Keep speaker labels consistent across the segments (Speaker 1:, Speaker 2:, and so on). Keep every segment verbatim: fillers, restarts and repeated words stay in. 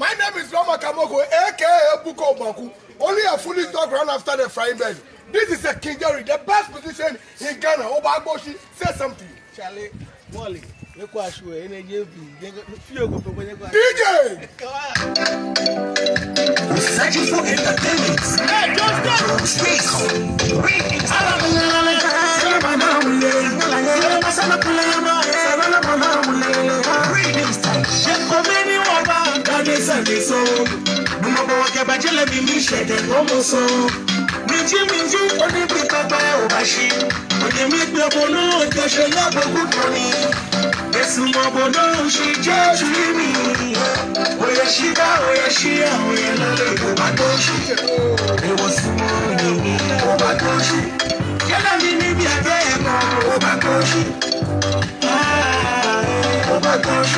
Speaker 1: My name is Rama Kamoko, aka Bukom Banku. Only a foolish dog run after the frying pan. This is a King Jerry, the best position in Ghana. O B A G B O O S H, say something.
Speaker 2: Charlie, Wally, look what you are. Energy, feel good.
Speaker 1: D J!
Speaker 3: Searching for entertainment.
Speaker 1: Hey, just
Speaker 3: Space. Reading style. Minji minji oni bi papa obashi oni mi gbe bono ke se ya bogu toni Yesu mo bono shi jeju mi oye shiga oye shia oye lele O B A G B O O S H e wo sumo ni O B A G B O O S H kela mi ni bi age e mo O B A G B O O S H ah O B A G B O O S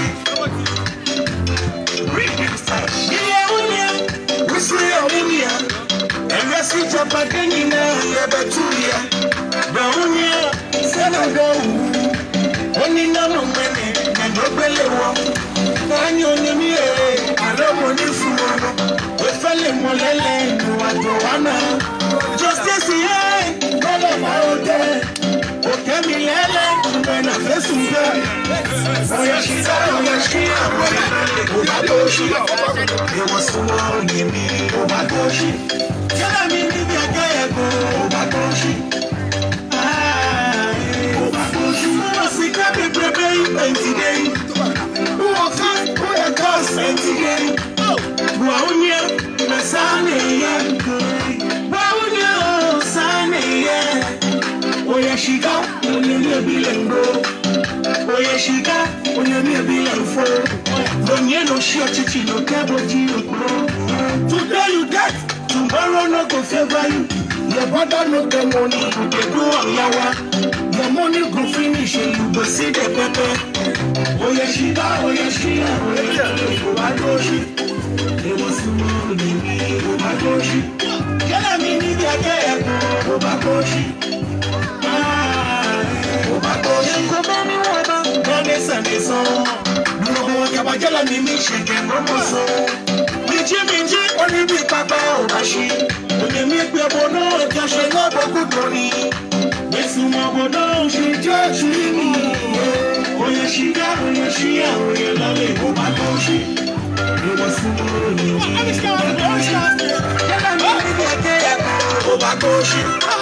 Speaker 3: H reading style ye unia we say unia Every jumper can you know, yeah, but two years. Brown, yeah, son of go. Only no money, and no belly walk. When you need me, I don't want you for we fell in Molele, no one to one. Just this year, all of my day. Okay, me, when I face you, oh, yeah, she's out of your shit. O B A G B O O S H, it was so long, give me O B A G B O O S H. Tell me if you get go O B A G B O O S H. Ah, O B A G B O O S H. Who was it that be preparing today? Who was it? Who was it today? Waunya, na sane ya. Waunya, sane ya. Oya shiga, oya mi bilengo. Oya shiga, oya mi bilenfo. Onye no shio chichi no kabo ji okro. Today you get. Tomorrow no go favor you. Your brother no get money, you dey do yawa. Your money go finish and you go see the pepper. Oh yeah, she got, oh yeah, she got, oh yeah, O B A G B O O S H. It was tomorrow, O B A G B O O S H. Tell me if you get O B A G B O O S H. Ah, O B A G B O O S H. Go back me water, Sunday Sunday song. No go kabajala mi mi shake no so. Minji minji oni bi papa obashi oni mi gbe bono ke se no bogu toni Yesu mo bono shi jeju mi oye shiga oye shia oye lale O B A G B O O S H e wo sumo ni O B A G B O O S H O B A G B O O S H